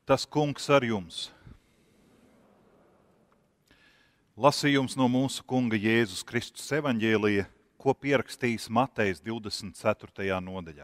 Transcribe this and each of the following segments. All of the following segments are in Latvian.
Tas kungs ar jums. Lasījums no mūsu kunga Jēzus Kristus evaņģēlija, ko pierakstījis Matejs 24. nodaļā.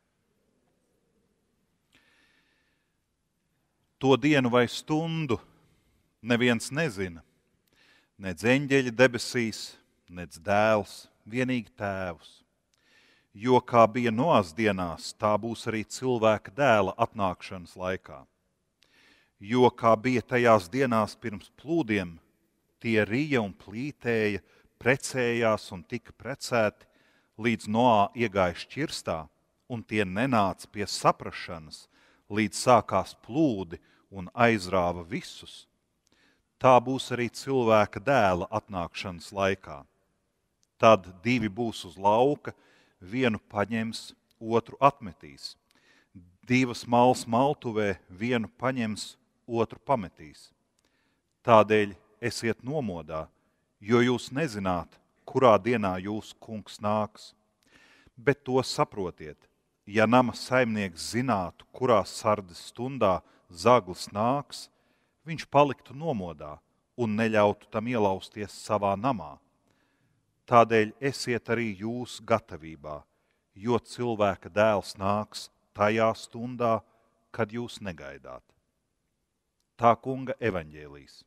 To dienu vai stundu neviens nezina, nec eņģeļi debesīs, nec dēls, vienīgi tēvs. Jo kā bija Noās dienās, tā būs arī cilvēka dēla atnākšanas laikā. Jo kā bija tajās dienās pirms plūdiem, tie rija un plītēja, precējās un tika precēti, līdz Noā iegāja šķirstā, un tie nenāca pie saprašanas, līdz sākās plūdi un aizrāva visus. Tā būs arī cilvēka dēla atnākšanas laikā. Tad divi būs uz lauka, vienu paņems, otru atmetīs. Divas malas maltuvē, vienu paņems, otru pametīs. Tādēļ esiet nomodā, jo jūs nezināt, kurā dienā jūsu kungs nāks. Bet to saprotiet, ja nama saimnieks zinātu, kurā sardes stundā zaglis nāks, viņš paliktu nomodā un neļautu tam ielausties savā namā. Tādēļ esiet arī jūs gatavībā, jo cilvēka dēls nāks tajā stundā, kad jūs negaidāt. Tā kunga evaņģēlijs.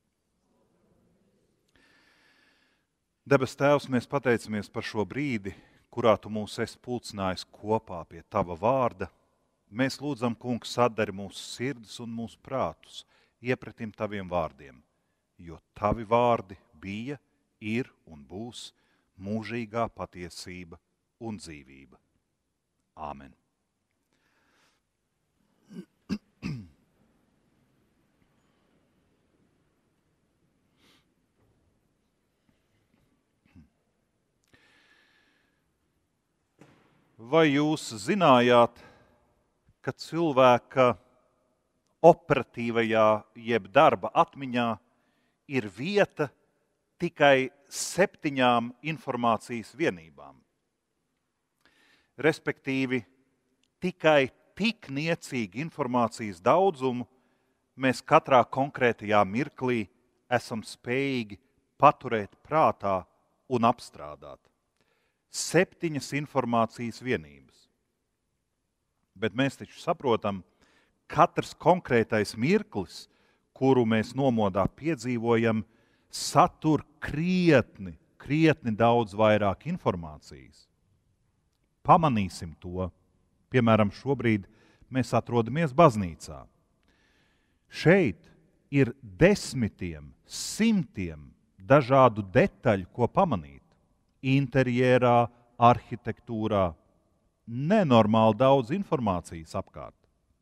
Debes Tēvs, mēs pateicamies par šo brīdi, kurā Tu mūs esi pulcinājis kopā pie Tava vārda. Mēs lūdzam, kungs, sadari mūsu sirdis un mūsu prātus iepratim Taviem vārdiem, jo Tavi vārdi bija, ir un būs mūžīgā patiesība un dzīvība. Āmen. Vai jūs zinājāt, ka cilvēka operatīvajā jeb darba atmiņā ir vieta tikai 7 informācijas vienībām? Respektīvi, tikai tik niecīgu informācijas daudzumu mēs katrā konkrētajā mirklī esam spējīgi paturēt prātā un apstrādāt. 7 informācijas vienības. Bet mēs taču saprotam, katrs konkrētais mirklis, kuru mēs nomodā piedzīvojam, satur krietni daudz vairāk informācijas. Pamanīsim to. Piemēram, šobrīd mēs atrodamies baznīcā. Šeit ir 10, 100 dažādu detaļu, ko pamanīt. Interjerā, arhitektūrā, nenormāli daudz informācijas apkārt.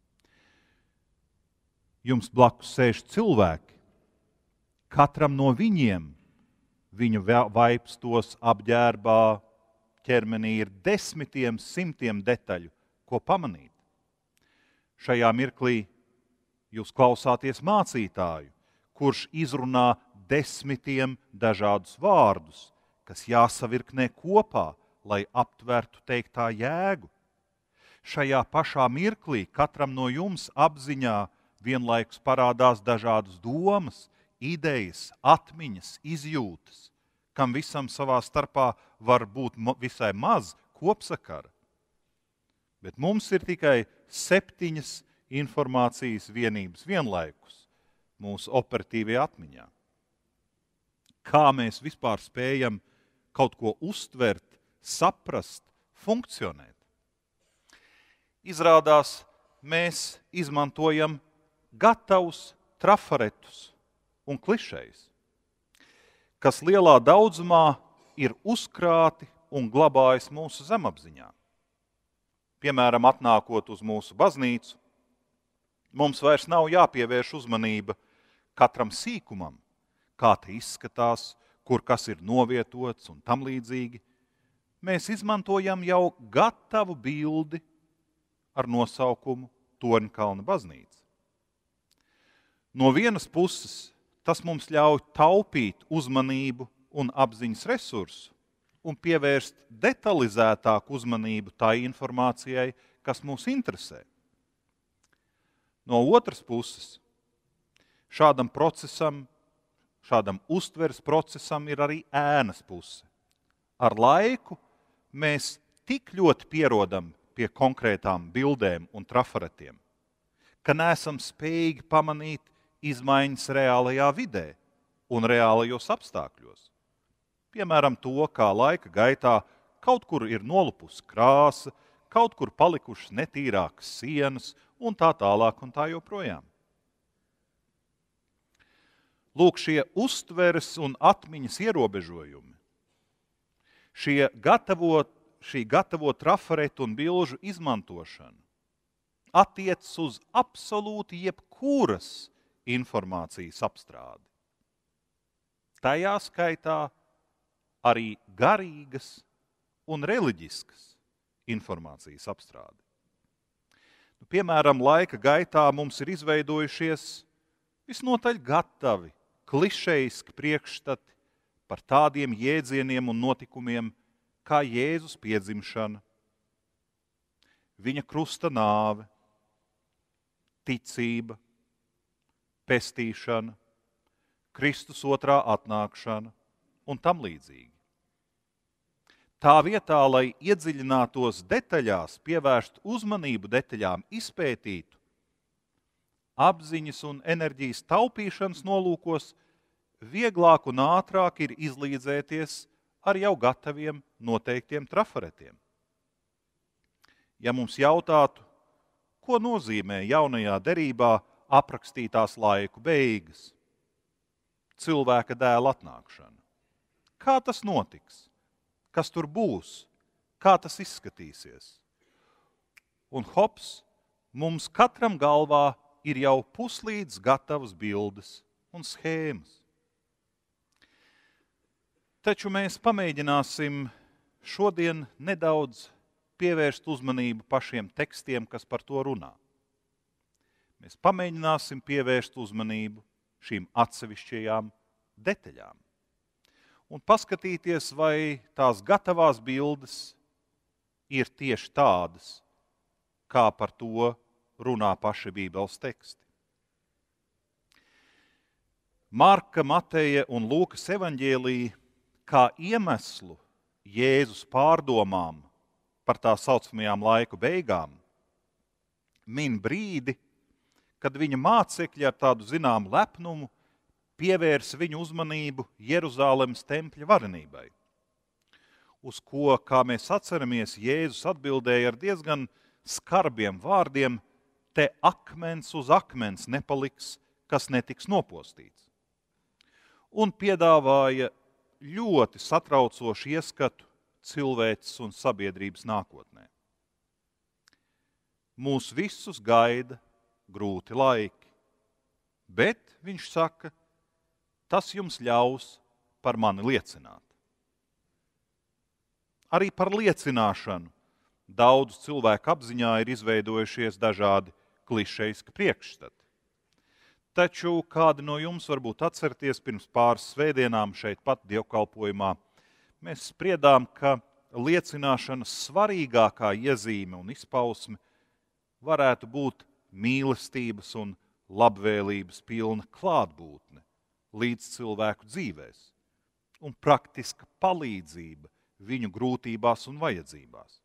Jums blakus sēž cilvēki. Katram no viņiem, viņu vaipstos, apģērbā, ķermenī ir 10, 100 detaļu, ko pamanīt. Šajā mirklī jūs klausāties mācītāju, kurš izrunā 10 dažādus vārdus, kas jāsavirknē kopā, lai aptvertu teiktā jēgu. Šajā pašā mirklī katram no jums apziņā vienlaikus parādās dažādas domas, idejas, atmiņas, izjūtas, kam visam savā starpā var būt visai maz kopsakara. Bet mums ir tikai 7 informācijas vienības vienlaikus mūsu operatīvajā atmiņā. Kā mēs vispār spējam kaut ko uztvert, saprast, funkcionēt? Izrādās, mēs izmantojam gatavus trafaretus un klišejas, kas lielā daudzumā ir uzkrāti un glabājas mūsu zemapziņā. Piemēram, atnākot uz mūsu baznīcu, mums vairs nav jāpievērš uzmanība katram sīkumam, kā te izskatās, kur kas ir novietots un tam līdzīgi. Mēs izmantojam jau gatavu bildi ar nosaukumu Torņkalna baznīca. No vienas puses, tas mums ļauj taupīt uzmanību un apziņas resursu un pievērst detalizētāku uzmanību tai informācijai, kas mūs interesē. No otras puses, šādam procesam, šādam uztveres procesam ir arī ēnas puse. Ar laiku mēs tik ļoti pierodam pie konkrētām bildēm un trafaretiem, ka neesam spējīgi pamanīt izmaiņas reālajā vidē un reālajos apstākļos. Piemēram, to, kā laika gaitā kaut kur ir nolupusi krāsa, kaut kur palikušas netīrākas sienas un tā tālāk un tā joprojām. Lūk, šie uztveres un atmiņas ierobežojumi, šī gatavo trafaretu un bilžu izmantošana attiecas uz absolūti jebkuras informācijas apstrādi. Tajā skaitā arī garīgas un reliģiskas informācijas apstrādi. Piemēram, laika gaitā mums ir izveidojušies visnotaļ gatavi, klišejiski priekšstati par tādiem jēdzieniem un notikumiem kā Jēzus piedzimšana, viņa krusta nāve, ticība, pestīšana, Kristus otrā atnākšana un tam līdzīgi. Tā vietā, lai iedziļinātos detaļās, pievērst uzmanību detaļām, izpētītu, apziņas un enerģijas taupīšanas nolūkos, vieglāk un ātrāk ir izlīdzēties ar jau gataviem noteiktiem trafaretiem. Ja mums jautātu, ko nozīmē jaunajā derībā aprakstītās laiku beigas, cilvēka dēla atnākšana, kā tas notiks, kas tur būs, kā tas izskatīsies? Un hops, mums katram galvā ir jau puslīdz gatavas bildes un schēmas. Taču mēs pamēģināsim šodien nedaudz pievērst uzmanību pašiem tekstiem, kas par to runā. Mēs pamēģināsim pievērst uzmanību šīm atsevišķajām detaļām un paskatīties, vai tās gatavās bildes ir tieši tādas, kā par to runā paši Bībeles teksti. Marka, Mateja un Lūkas evaņģēlija kā iemeslu Jēzus pārdomām par tā saucamajām laiku beigām min brīdi, kad viņa mācekļi ar tādu zināmu lepnumu pievērsa viņu uzmanību Jeruzalemes tempļa varenībai, uz ko, kā mēs atceramies, Jēzus atbildēja ar diezgan skarbiem vārdiem: te akmens uz akmens nepaliks, kas netiks nopostīts. Un piedāvāja ļoti satraucošu ieskatu cilvēces un sabiedrības nākotnē. Mūs visus gaida grūti laiki, bet, viņš saka, tas jums ļaus par mani liecināt. Arī par liecināšanu daudzu cilvēku apziņā ir izveidojušies dažādi klišejiski priekšstati. Taču kādi no jums varbūt atcerieties, pirms pāris svētdienām šeit pat dievkalpojumā mēs spriedām, ka liecināšanas svarīgākā iezīme un izpausme varētu būt mīlestības un labvēlības pilna klātbūtne līdz cilvēku dzīvēs un praktiska palīdzība viņu grūtībās un vajadzībās.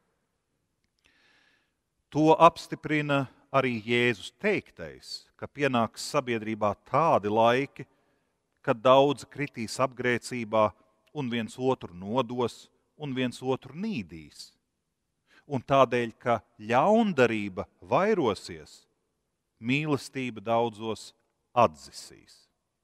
To apstiprina arī Jēzus teiktais, ka pienāks sabiedrībā tādi laiki, kad daudzi kritīs apgrēcībā un viens otru nodos un viens otru nīdīs. Un tādēļ, ka ļaundarība vairosies, mīlestība daudzos atzisīs.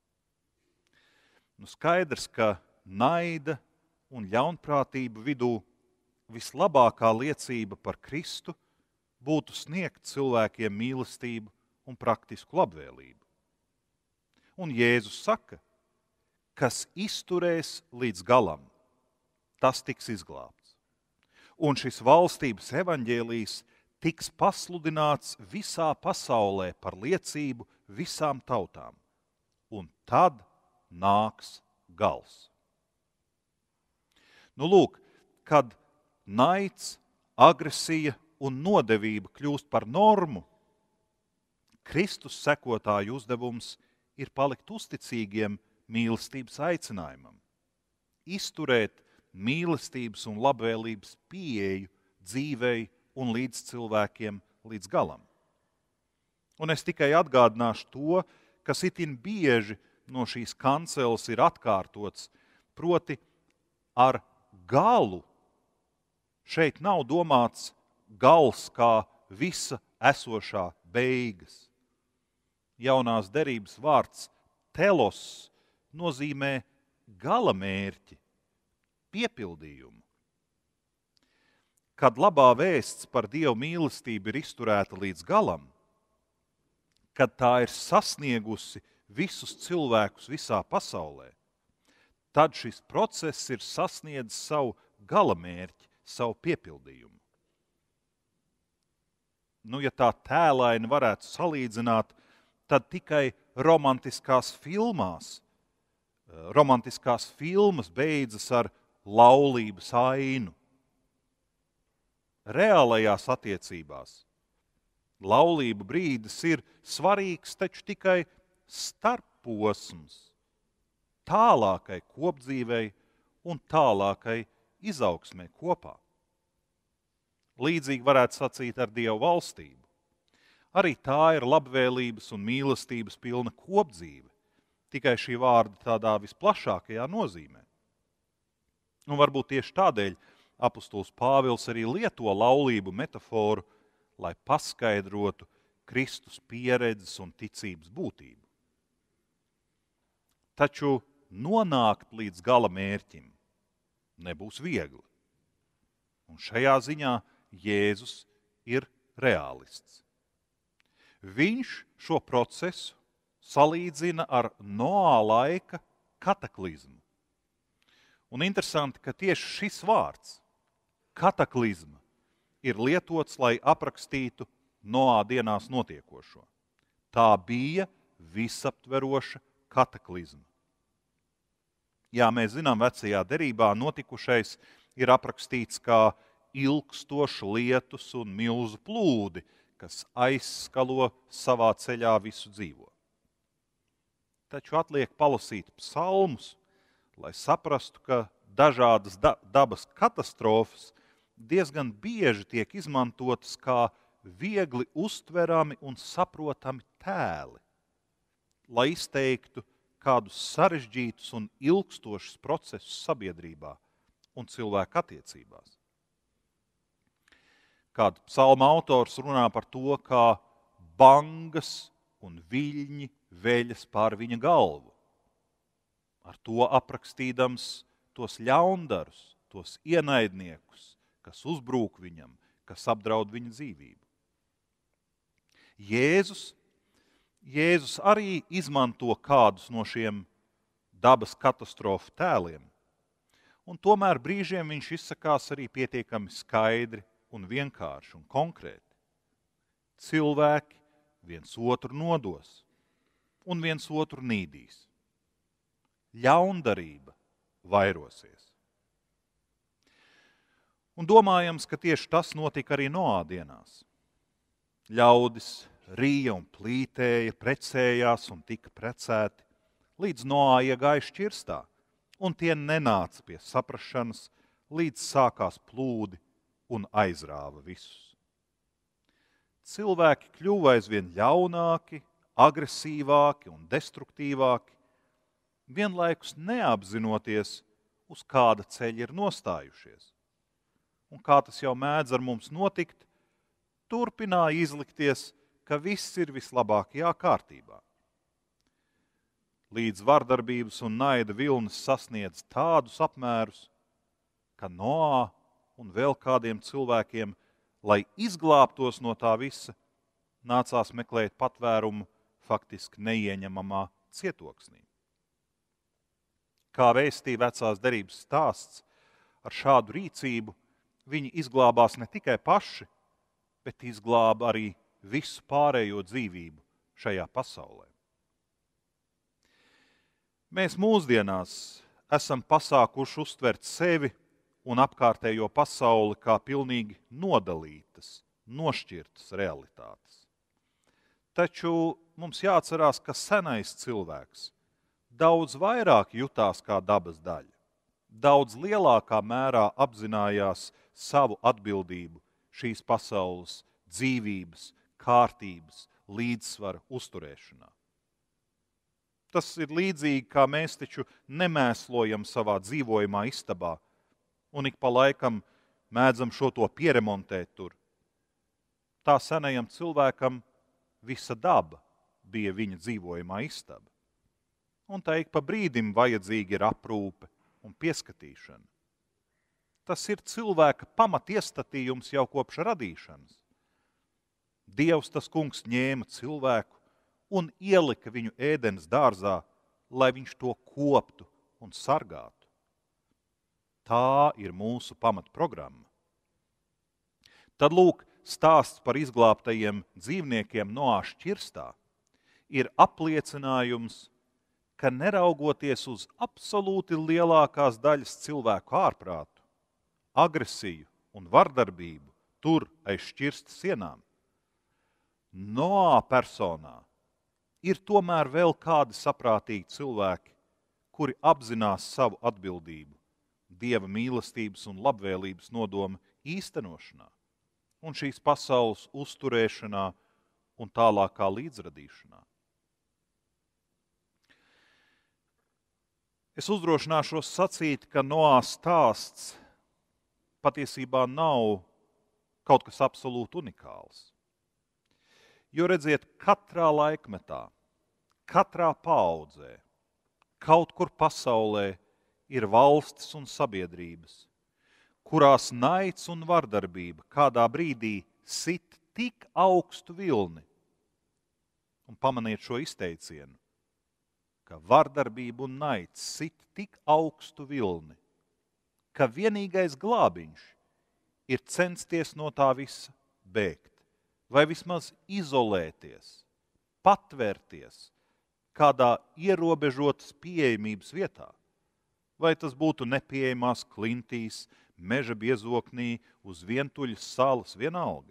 Skaidrs, ka naida un ļaunprātība vidū vislabākā liecība par Kristu būtu sniegt cilvēkiem mīlestību un praktisku labvēlību. Un Jēzus saka, kas izturēs līdz galam, tas tiks izglābts. Un šis valstības evaņģēlijs tiks pasludināts visā pasaulē par liecību visām tautām. Un tad nāks gals. Lūk, kad naids, agresija un nodevība kļūst par normu, Kristus sekotāju uzdevums ir palikt uzticīgiem mīlestības aicinājumam, izturēt mīlestības un labvēlības pieeju dzīvei un līdz cilvēkiem līdz galam. Un es tikai atgādināšu to, kas itin bieži no šīs kanceles ir atkārtots, proti ar galu. Šeit nav domāts gals kā visa esošā beigas. Jaunās derības vārds telos nozīmē gala mērķi, piepildījumu. Kad labā vēsts par Dieva mīlestību ir izturēta līdz galam, kad tā ir sasniegusi visus cilvēkus visā pasaulē, tad šis process ir sasniedzis savu gala mērķi, savu piepildījumu. Ja tā tēlaini varētu salīdzināt, tad tikai romantiskās filmas beidzas ar laulības ainu. Reālajās attiecībās laulību brīdis ir svarīgs, taču tikai starpposms tālākai kopdzīvei un tālākai izaugsmē kopā. Līdzīgi varētu sacīt ar Dieva valstību. Arī tā ir labvēlības un mīlestības pilna kopdzīve, tikai šī vārda tādā visplašākajā nozīmē. Un varbūt tieši tādēļ apustulis Pāvils arī lieto laulību metaforu, lai paskaidrotu Kristus pieredzes un ticības būtību. Taču nonākt līdz gala mērķim nebūs viegli. Un šajā ziņā Jēzus ir reālists. Viņš šo procesu salīdzina ar Noā laika kataklizmu. Un interesanti, ka tieši šis vārds, kataklizma, ir lietots, lai aprakstītu Noā dienās notiekošo. Tā bija visaptveroša kataklizma. Jā, mēs zinām, vecajā derībā notikušais ir aprakstīts kā ilgstoši lietus un milzu plūdi, kas aizskalo savā ceļā visu dzīvo. Taču atliek palasīt psalmus, lai saprastu, ka dažādas dabas katastrofas diezgan bieži tiek izmantotas kā viegli uztverami un saprotami tēli, lai izteiktu kādus sarežģītus un ilgstošus procesus sabiedrībā un cilvēku attiecībās. Kāds psalma autors runā par to, kā bangas un viļņi veļas pār viņa galvu, ar to aprakstīdams tos ļaundarus, tos ienaidniekus, kas uzbrūk viņam, kas apdraud viņa dzīvību. Jēzus arī izmanto kādus no šiem dabas katastrofu tēliem, un tomēr brīžiem viņš izsakās arī pietiekami skaidri un vienkārši un konkrēti. Cilvēki viens otru nodos un viens otru nīdīs. Ļaundarība vairosies. Un domājams, ka tieši tas notika arī Noā dienās. Ļaudis rīja un plītēja, precējās un tika precēti, līdz Noā iegāja šķirstā, un tie nenāca pie saprašanas, līdz sākās plūdi un aizrāva visus. Cilvēki kļuva aizvien ļaunāki, agresīvāki un destruktīvāki, vienlaikus neapzinoties, uz kāda ceļa ir nostājušies. Un kā tas jau mēdz ar mums notikt, turpināja izlikties, ka viss ir vislabākajā kārtībā. Līdz vardarbības un naida vilnis sasniedz tādus apmērus, ka Noā un vēl kādiem cilvēkiem, lai izglābtos no tā visa, nācās meklēt patvērumu faktiski neieņemamā cietoksnī. Kā vēstīja vecās derības stāsts, ar šādu rīcību viņi izglābās ne tikai paši, bet izglāba arī visu pārējo dzīvību šajā pasaulē. Mēs mūsdienās esam pasākuši uztvert sevi un apkārtējo pasauli kā pilnīgi nodalītas, nošķirtas realitātes. Taču mums jāatcerās, ka senais cilvēks daudz vairāk jutās kā dabas daļa, daudz lielākā mērā apzinājās savu atbildību šīs pasaules dzīvības, kārtības, līdzsvara uzturēšanā. Tas ir līdzīgi, kā mēs taču nemēslojam savā dzīvojamā istabā un ik pa laikam mēdzam šo to pieremontēt tur. Tā senajam cilvēkam visa daba bija viņa dzīvojamā istaba. Un tā ik pa brīdim vajadzīga ir aprūpe un pieskatīšana. Tas ir cilvēka pamatiestatījums jau kopš radīšanas. Dievs, tas kungs, ņēma cilvēku un ielika viņu ēdenes dārzā, lai viņš to koptu un sargātu. Tā ir mūsu pamatprogramma. Tad lūk, stāsts par izglābtajiem dzīvniekiem Noā šķirstā ir apliecinājums, ka neraugoties uz absolūti lielākās daļas cilvēku ārprātu, agresiju un vardarbību tur aiz šķirsta sienām, Noā personā ir tomēr vēl kādi saprātīgi cilvēki, kuri apzinās savu atbildību Dieva mīlestības un labvēlības nodoma īstenošanā un šīs pasaules uzturēšanā un tālākā līdzradīšanā. Es uzdrošināšos sacīt, ka Noā stāsts patiesībā nav kaut kas absolūti unikāls. Jo redziet, katrā laikmetā, katrā paaudzē, kaut kur pasaulē ir valstis un sabiedrības, kurās naids un vardarbība kādā brīdī sit tik augstu vilni. Un pamaniet šo izteicienu, ka vardarbība un naids sit tik augstu vilni, ka vienīgais glābiņš ir censties no tā visa bēgt, vai vismaz izolēties, patvērties kādā ierobežotas pieejamības vietā. Vai tas būtu nepieejamās klintīs, meža biezoknī, uz vientuļas salas, vienalga.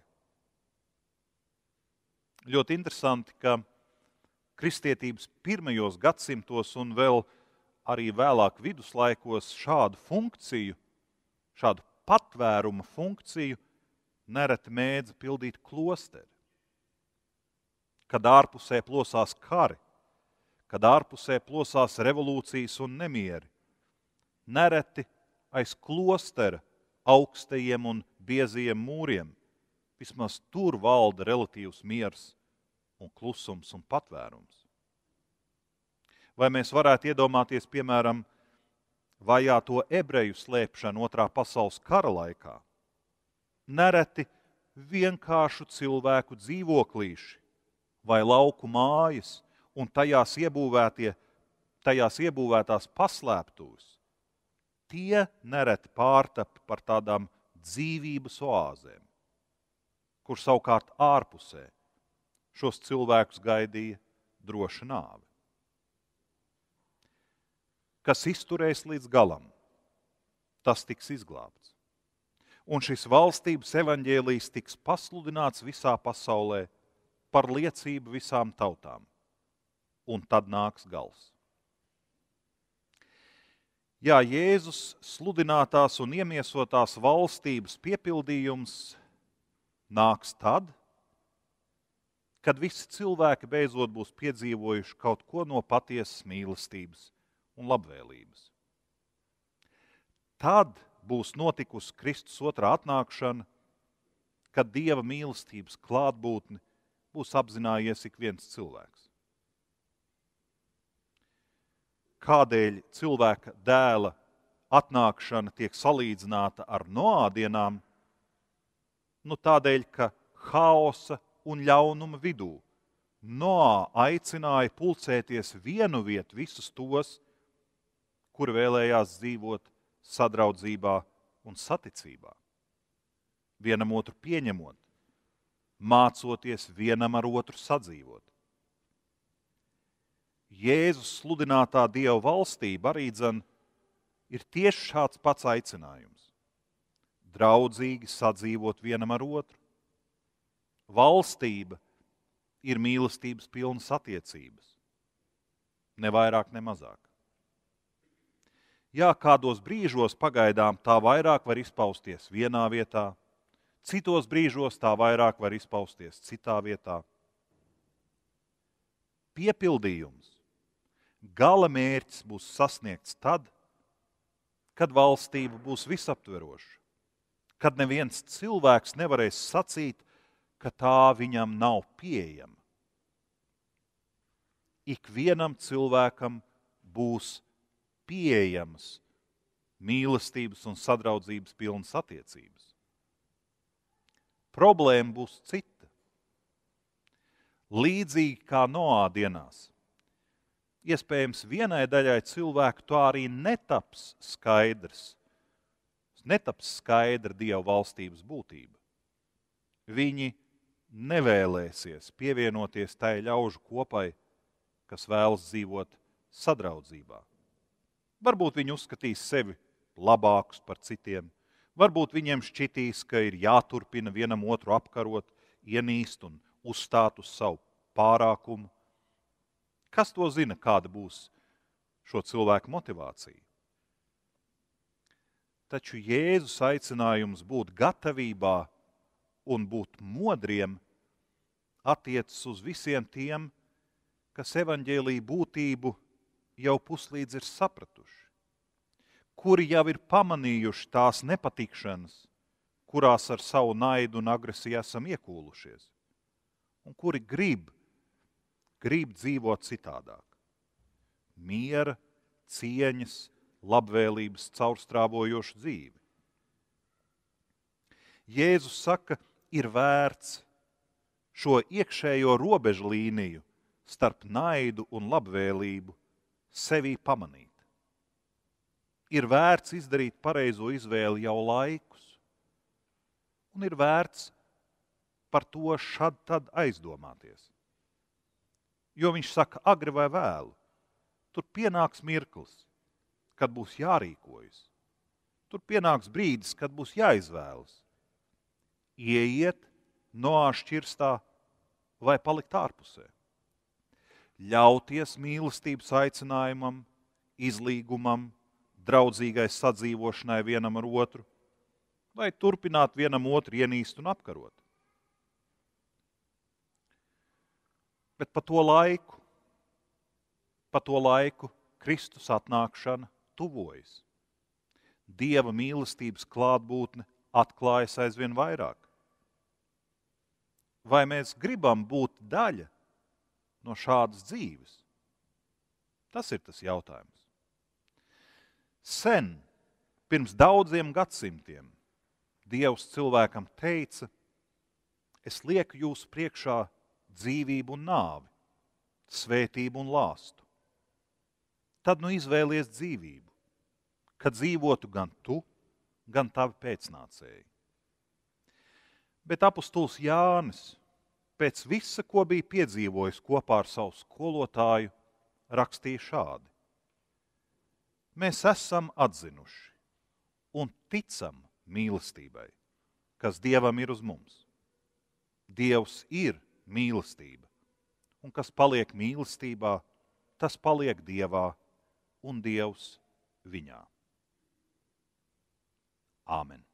Ļoti interesanti, ka kristietības pirmajos gadsimtos un vēl arī vēlāk viduslaikos šādu funkciju, šādu patvēruma funkciju nereti mēdza pildīt klosteri. Kad ārpusē plosās kari, kad ārpusē plosās revolūcijas un nemieri, nereti aiz klostera augstajiem un biezajiem mūriem, vismaz tur valda relatīvs miers un klusums un patvērums. Vai mēs varētu iedomāties, piemēram, vajāto ebreju slēpšanu Otrā pasaules kara laikā? Nereti vienkāršu cilvēku dzīvoklīši vai lauku mājas un tajās iebūvētās paslēptuves, tie nereti pārtapa par tādām dzīvības oāzēm, kur savukārt ārpusē šos cilvēkus gaidīja droša nāve. Kas izturēs līdz galam, tas tiks izglābts. Un šis valstības evaņģēlijs tiks pasludināts visā pasaulē par liecību visām tautām. Un tad nāks gals. Jā, Jēzus sludinātās un iemiesotās valstības piepildījums nāks tad, kad visi cilvēki beidzot būs piedzīvojuši kaut ko no patiesas mīlestības un labvēlības. Tad būs notikusi Kristus otrā atnākšana, kad Dieva mīlestības klātbūtni būs apzinājies ik viens cilvēks. Kādēļ cilvēka dēla atnākšana tiek salīdzināta ar Noā dienām? Tādēļ, ka haosa un ļaunuma vidū Noā aicināja pulcēties vienu vietu visus tos, kuri vēlējās dzīvot sadraudzībā un saticībā, vienam otru pieņemot, mācoties vienam ar otru sadzīvot. Jēzus sludinātā Dieva valstība arī ir tieši šāds pats aicinājums. Draudzīgi sadzīvot vienam ar otru. Valstība ir mīlestības pilnas attiecības. Ne vairāk, ne mazāk. Jā, kādos brīžos pagaidām tā vairāk var izpausties vienā vietā, citos brīžos tā vairāk var izpausties citā vietā. Piepildījums, gala mērķis būs sasniegts tad, kad valstība būs visaptveroša, kad neviens cilvēks nevarēs sacīt, ka tā viņam nav pieejama. Ikvienam cilvēkam būs pieejamas mīlestības un sadraudzības pilnas attiecības. Problēma būs cita. Līdzīgi kā Noā dienās, iespējams vienai daļai cilvēku to arī netaps skaidra Dieva valstības būtība. Viņi nevēlēsies pievienoties tai ļaužu kopai, kas vēlas dzīvot sadraudzībā. Varbūt viņi uzskatīs sevi labākus par citiem, varbūt viņiem šķitīs, ka ir jāturpina vienam otru apkarot, ienīst un uzstāt uz savu pārākumu. Kas to zina, kāda būs šo cilvēku motivācija? Taču Jēzus aicinājums būt gatavībā un būt modriem attiecas uz visiem tiem, kas evaņģēlija būtību jau puslīdz ir sapratuši, kuri jau ir pamanījuši tās nepatikšanas, kurās ar savu naidu un agresiju esam iekūlušies, un kuri grib dzīvot citādāk. Miera, cieņas, labvēlības caurstrāvojošu dzīvi. Jēzus saka, ir vērts šo iekšējo robežu līniju starp naidu un labvēlību sevī pamanīt. Ir vērts izdarīt pareizo izvēli jau laikus, un ir vērts par to šad tad aizdomāties. Jo viņš saka, agri vai vēlu, tur pienāks mirklis, kad būs jārīkojas. Tur pienāks brīdis, kad būs jāizvēlas. Ieiet Noā šķirstā vai palikt ārpusē. Ļauties mīlestības aicinājumam, izlīgumam, draudzīgai sadzīvošanai vienam ar otru, vai turpināt vienam otru ienīst un apkarot. Bet pa to laiku Kristus atnākšana tuvojas. Dieva mīlestības klātbūtne atklājas aizvien vairāk. Vai mēs gribam būt daļa no šādas dzīves? Tas ir tas jautājums. Sen, pirms daudziem gadsimtiem, Dievs cilvēkam teica, es lieku jūsu priekšā dzīvību un nāvi, svētību un lāstu. Tad nu izvēlies dzīvību, kad dzīvotu gan tu, gan tavi pēcnācēji. Bet apustulis Jānis pēc visa, ko bija piedzīvojis kopā ar savu skolotāju, rakstīja šādi. Mēs esam atzinuši un ticam mīlestībai, kas Dievam ir uz mums. Dievs ir mīlestība, un kas paliek mīlestībā, tas paliek Dievā un Dievs viņā. Āmen.